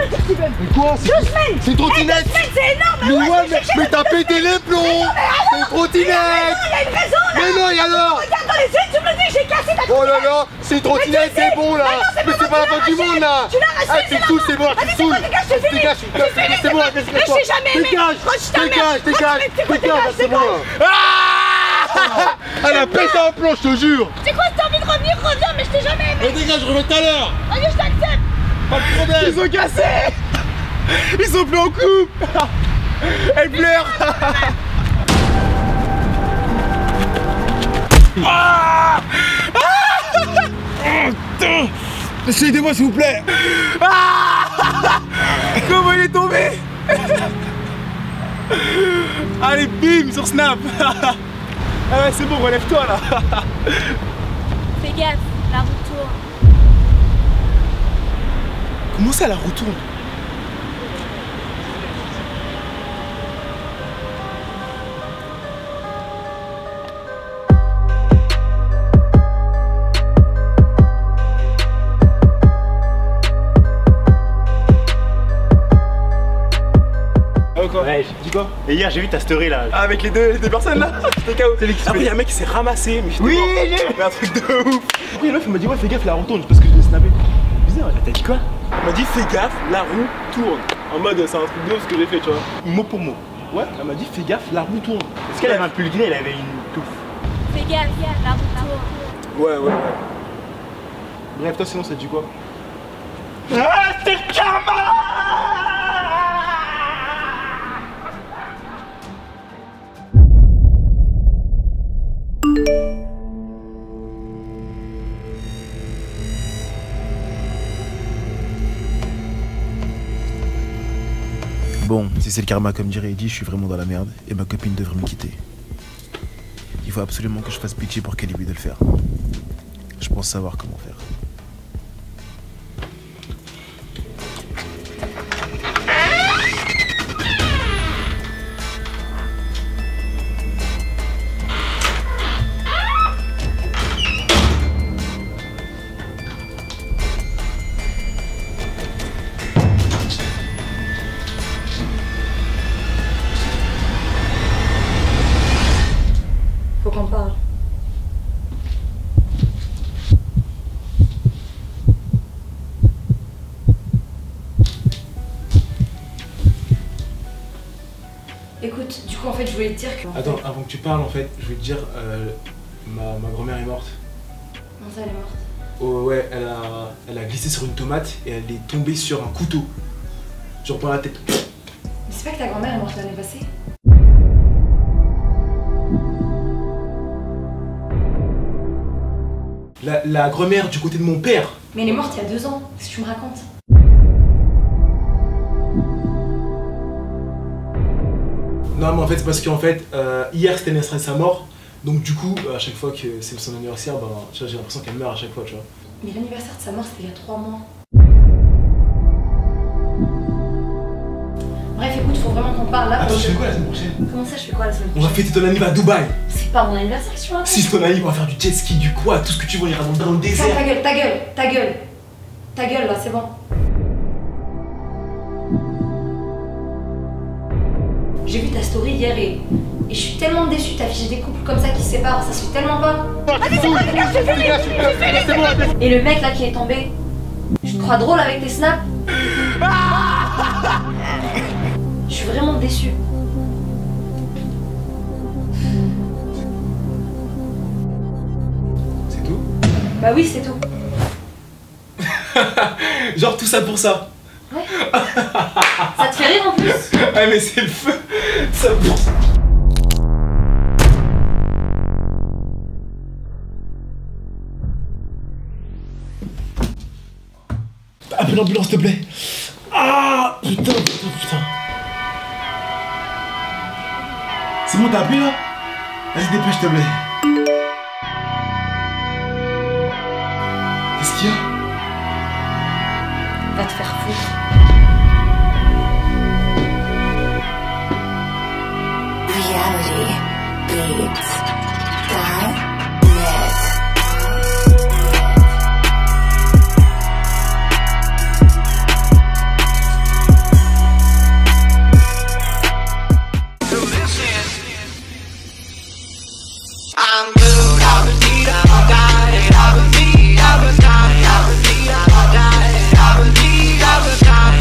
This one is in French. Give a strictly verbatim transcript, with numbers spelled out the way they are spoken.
dire Steven. Mais quoi? Deux semaines. C'est une trottinette. Deux semaines, c'est énorme. Mais ouais, ouais, mais, mais t'as pété les plombs. C'est une trottinette. Il y a une raison là. Mais non, et alors? Regarde dans les yeux, tu me dis, j'ai cassé ta trottinette. Oh là là, c'est une trottinette, c'est bon là. Mais c'est pas la fin du monde là. Tu l'as arraché, ah, tu saoules, c'est bon, tu saoules. Dégage, c'est fini. Dégage, c'est bon, qu'est-ce que Mais je t'ai jamais aimé. Dégage, dégage, dégage, dégage, c'est bon. Ah, elle a pété un plomb, je te jure. C'est quoi, si t'as envie de revenir, reviens, mais je t'ai jamais aimé. Mais dégage, je reviens tout à l'heure. Vas-y, je t'accepte. Pas de problème. Ils ont cassé. Ils sont plus en couple. Elle pleure. Ah, aidez-moi s'il vous plaît. Ah, comment il est tombé. Allez, bim, sur Snap. Ah ouais, c'est bon, relève-toi là. Fais gaffe, la roue tourne. Comment ça, la roue tourne? Quoi? Ouais, dis quoi? Et hier j'ai vu ta story là. Ah, avec les deux, les deux personnes là. J'étais K O. Après, il y a un mec qui s'est ramassé, mais j'étais Oui, j'ai fait un truc de ouf. Après, une meuf elle m'a dit ouais, fais gaffe, la roue tourne parce que je l'ai snappé. Bizarre, t'as dit quoi? Elle m'a dit fais gaffe, la roue tourne. En mode, c'est un truc de ouf ce que j'ai fait, tu vois. Mot pour mot. Ouais, elle m'a dit fais gaffe, la roue tourne. Est-ce qu'elle avait un pull gris, elle avait une touffe? Fais gaffe, la roue tourne. Ouais, ouais, ouais. Bref, toi sinon, ça te dit quoi? Ah, c'est le karma! Bon, si c'est le karma comme dirait Eddie, je suis vraiment dans la merde et ma copine devrait me quitter. Il faut absolument que je fasse pitié pour qu'elle évite de le faire. Je pense savoir comment faire. Faut qu'on parle. Écoute, du coup en fait je voulais te dire que... Attends, avant que tu parles en fait, je vais te dire, euh, ma, ma grand-mère est morte. Comment ça elle est morte? Oh ouais, elle a, elle a glissé sur une tomate et elle est tombée sur un couteau. Je reprends la tête. Mais c'est pas que ta grand-mère est morte l'année passée? La, la grand-mère du côté de mon père. Mais elle est morte il y a deux ans, qu'est-ce que tu me racontes? Non mais en fait c'est parce qu'en fait, euh, hier c'était l'anniversaire de sa mort. Donc du coup, à chaque fois que c'est son anniversaire, ben, tu vois, j'ai l'impression qu'elle meurt à chaque fois, tu vois. Mais l'anniversaire de sa mort c'était il y a trois mois. Bref écoute, faut vraiment qu'on parle là. Attends, parce je que- fais quoi la semaine prochaine? Comment ça je fais quoi la semaine On va prochaine? fêter ton anniversaire à Dubaï. C'est pas mon anniversaire que tu vois. Si c'est ton anniversaire, on va faire du jet ski, du quoi, tout ce que tu veux, on ira dans, dans le Ferme désert. ta gueule, ta gueule, ta gueule. Ta gueule là, c'est bon. J'ai vu ta story hier et, et je suis tellement déçue, t'affiches des couples comme ça qui se séparent, ça se fait tellement pas. Et le mec là qui est tombé, je te crois drôle avec tes snaps. Je suis vraiment déçue. C'est tout? Bah oui, c'est tout. Genre tout ça pour ça. Ouais. Ça te fait rire en plus? Ah mais c'est le feu. Ça pour ça. Appelle l'ambulance s'il te plaît. Ah putain, putain, putain. C'est bon, t'as appelé là? Vas-y, dépêche s'il te plaît. Qu'est-ce qu'il y a? Va te faire foutre. Reality Beats.